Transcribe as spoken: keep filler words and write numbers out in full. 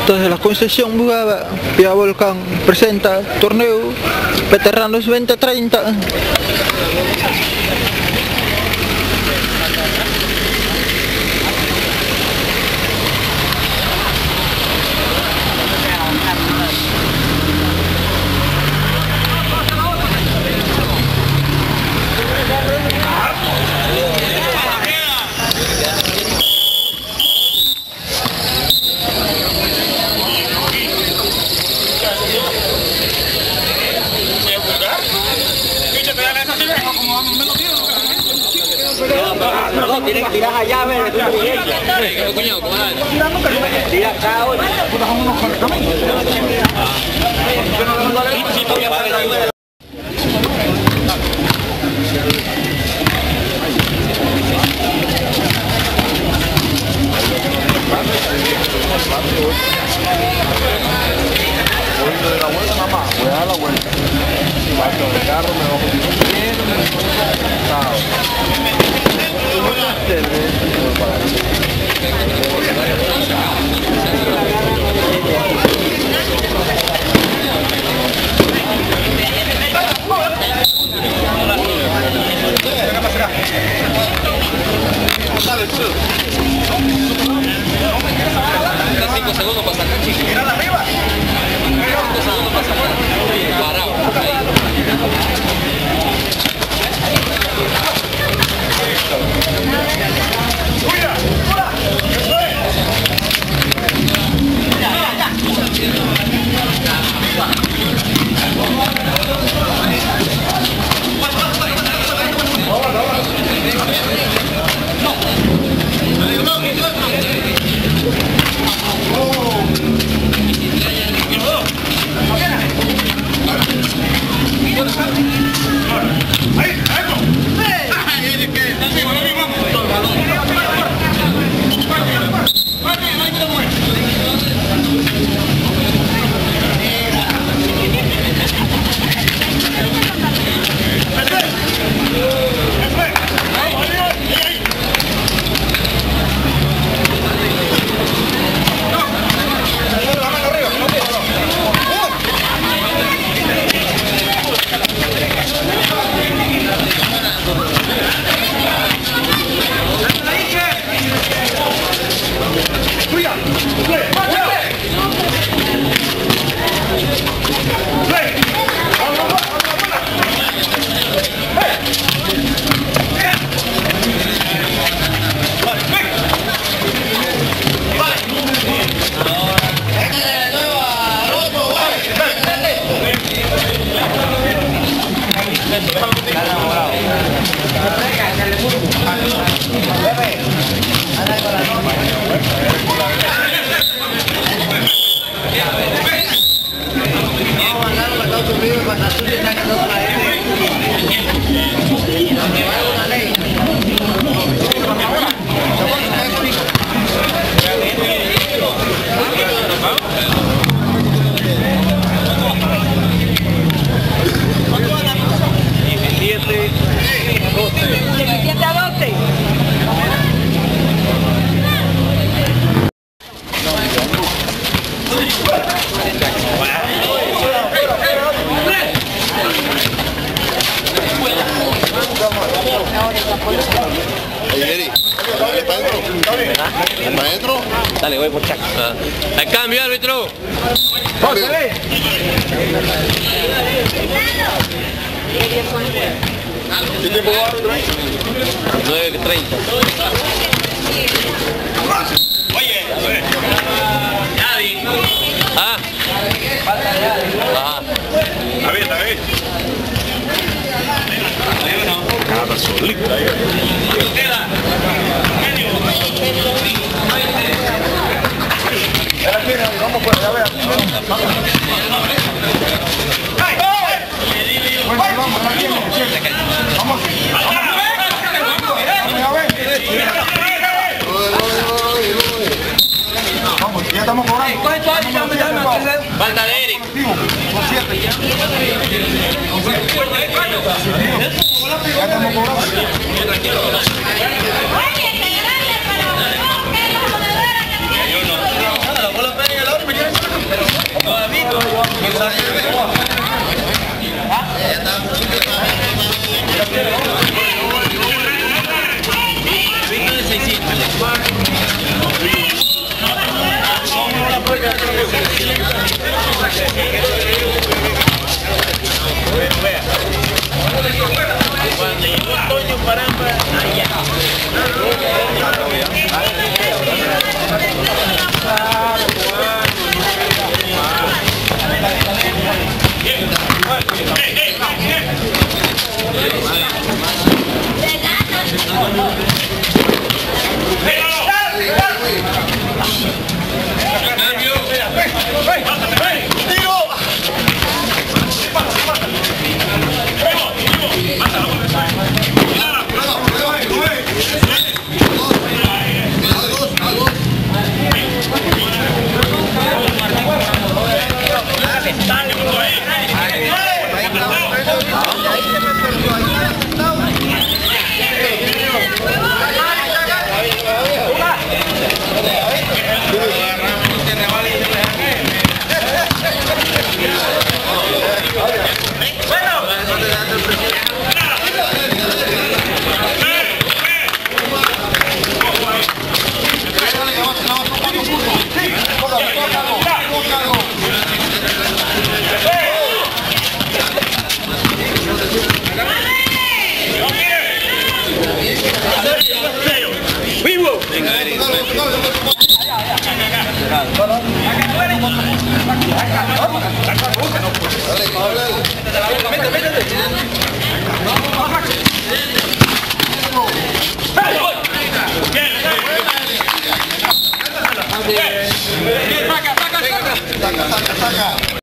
Desde la concesión Bugaba, Pia Volcán presenta torneo Veteranos veinte treinta. No, tienen que tirar allá, a ver, tira acá, oye. De la vuelta nada más, voy a dar la vuelta. Paso del carro, me bajo bien, cinco segundos para sacar, chico. Mira arriba. cinco segundos para sacar. Parado. ¡Cuida! ¡Cuida! Maestro. Dale, voy por Chaco. Ah. Al cambio, árbitro. ¿Qué tiempo va, árbitro? nueve treinta. Oye, Ah. Ajá. a ver, a ver. Nada solito. Vamos pues, ya vean. Vamos. Vamos, ya estamos cobrando. Falta de Eric. Con siete. Ya estamos cobrando. Saca, saca, saca.